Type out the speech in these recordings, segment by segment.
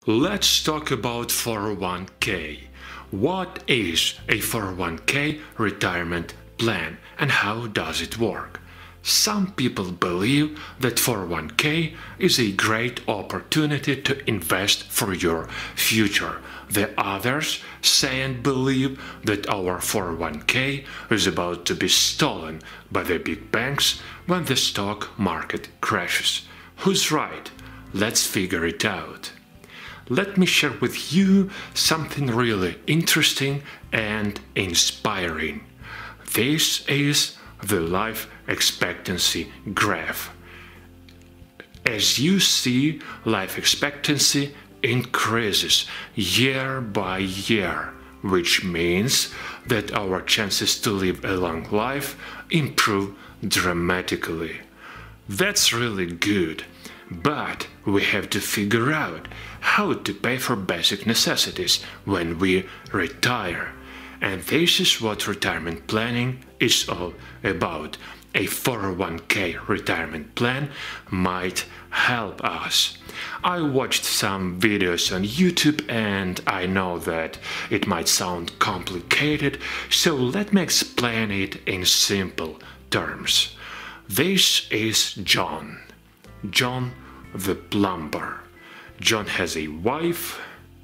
Let's talk about 401k. What is a 401k retirement plan and how does it work? Some people believe that 401k is a great opportunity to invest for your future. The others say and believe that our 401k is about to be stolen by the big banks when the stock market crashes. Who's right? Let's figure it out. Let me share with you something really interesting and inspiring. This is the life expectancy graph. As you see, life expectancy increases year by year, which means that our chances to live a long life improve dramatically. That's really good, but we have to figure out how to pay for basic necessities when we retire. And this is what retirement planning is all about. A 401k retirement plan might help us. I watched some videos on YouTube and I know that it might sound complicated, so let me explain it in simple terms. This is John the plumber. John has a wife,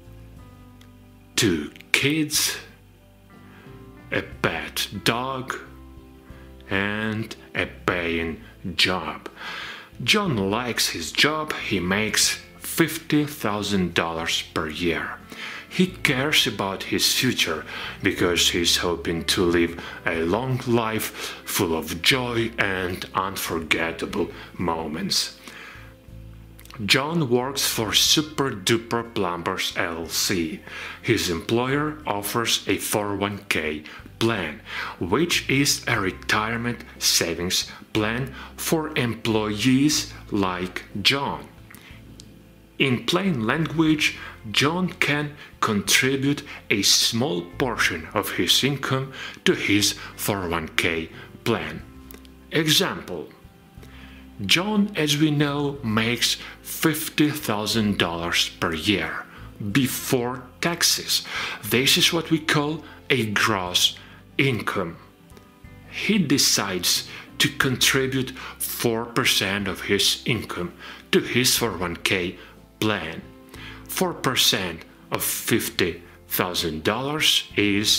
2 kids, a pet dog, and a paying job. John likes his job. He makes $50,000 per year. He cares about his future because he's hoping to live a long life full of joy and unforgettable moments. John works for Super Duper Plumbers LLC. His employer offers a 401k plan, which is a retirement savings plan for employees like John. In plain language, John can contribute a small portion of his income to his 401k plan. Example: John, as we know, makes $50,000 per year before taxes. This is what we call a gross income. He decides to contribute 4% of his income to his 401k plan. 4% of $50,000 is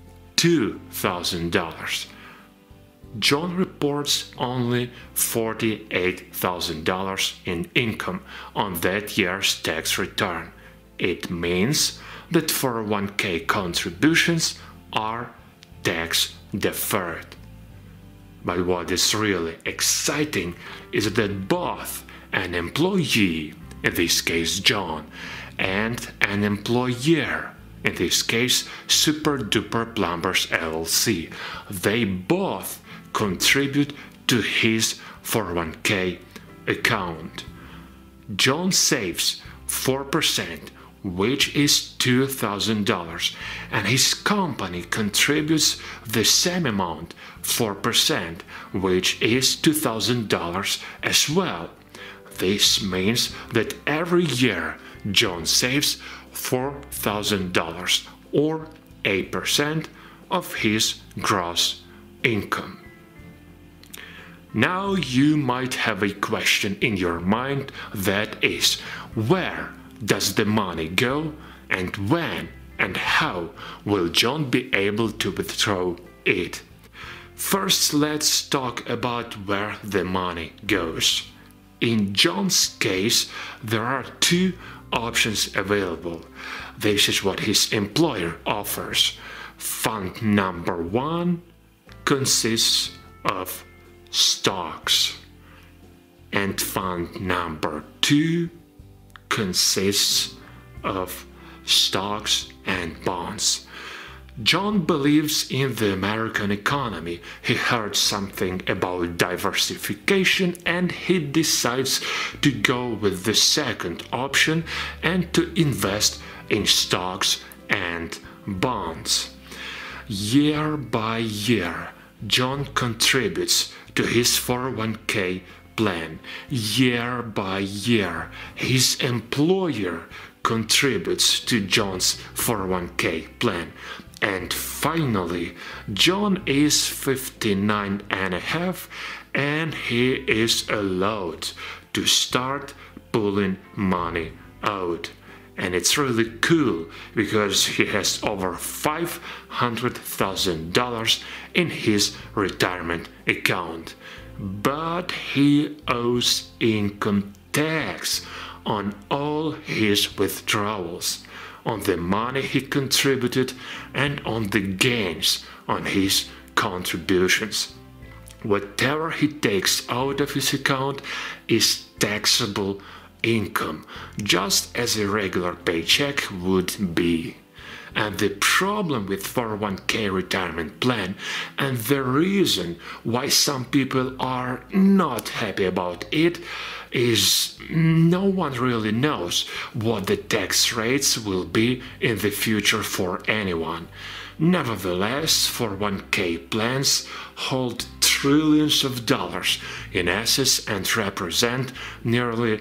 $2,000. John reports only $48,000 in income on that year's tax return. It means that 401k contributions are tax deferred. But what is really exciting is that both an employee, in this case John, and an employer, in this case Super Duper Plumbers LLC, they both contribute to his 401k account. John saves 4%, which is $2,000, and his company contributes the same amount, 4%, which is $2,000 as well. This means that every year John saves $4,000 or 8% of his gross income. Now you might have a question in your mind, that is, where does the money go and when and how will John be able to withdraw it? First, let's talk about where the money goes. In John's case, there are 2 options available. This is what his employer offers. Fund number 1 consists of stocks, and fund number 2 consists of stocks and bonds. John believes in the American economy. He heard something about diversification and he decides to go with the second option and to invest in stocks and bonds. Year by year, John contributes to his 401k plan. Year by year, his employer contributes to John's 401k plan. And finally, John is 59 and a half, and he is allowed to start pulling money out. And it's really cool because he has over $500,000 in his retirement account. But he owes income tax on all his withdrawals, on the money he contributed, and on the gains on his contributions. Whatever he takes out of his account is taxable income, just as a regular paycheck would be. And the problem with 401k retirement plan, and the reason why some people are not happy about it, is no one really knows what the tax rates will be in the future for anyone. Nevertheless, 401k plans hold trillions of dollars in assets and represent nearly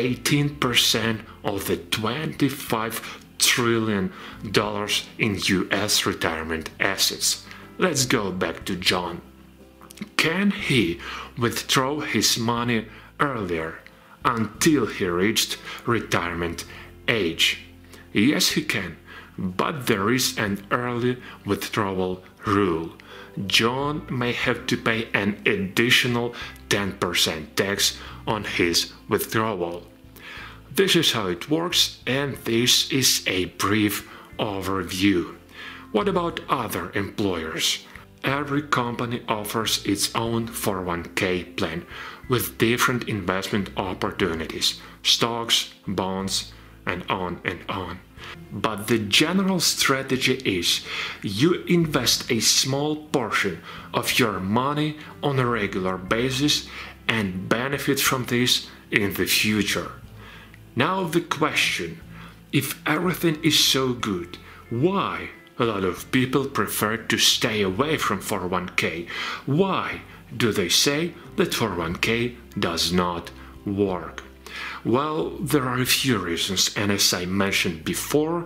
18% of the $25 trillion in US retirement assets. Let's go back to John. Can he withdraw his money earlier until he reached retirement age? Yes, he can, but there is an early withdrawal rule. John may have to pay an additional 10% tax on his withdrawal. This is how it works, and this is a brief overview. What about other employers? Every company offers its own 401k plan with different investment opportunities, stocks, bonds, and on and on. But the general strategy is you invest a small portion of your money on a regular basis and benefit from this in the future. Now the question, if everything is so good, why a lot of people prefer to stay away from 401k? Why do they say that 401k does not work? Well, there are a few reasons, and as I mentioned before,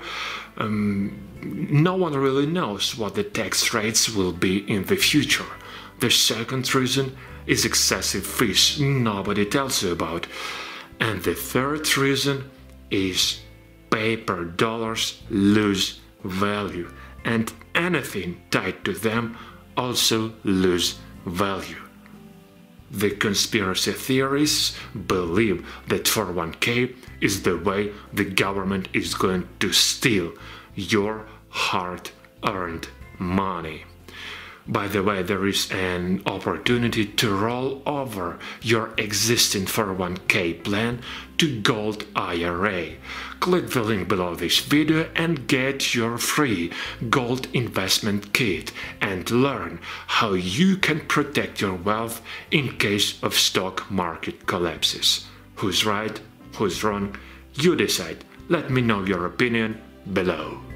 no one really knows what the tax rates will be in the future. The second reason is excessive fees nobody tells you about. And the third reason is paper dollars lose value, and anything tied to them also lose value. The conspiracy theorists believe that 401k is the way the government is going to steal your hard-earned money. By the way, there is an opportunity to roll over your existing 401k plan to Gold IRA. Click the link below this video and get your free gold investment kit and learn how you can protect your wealth in case of stock market collapses. Who's right? Who's wrong? You decide. Let me know your opinion below.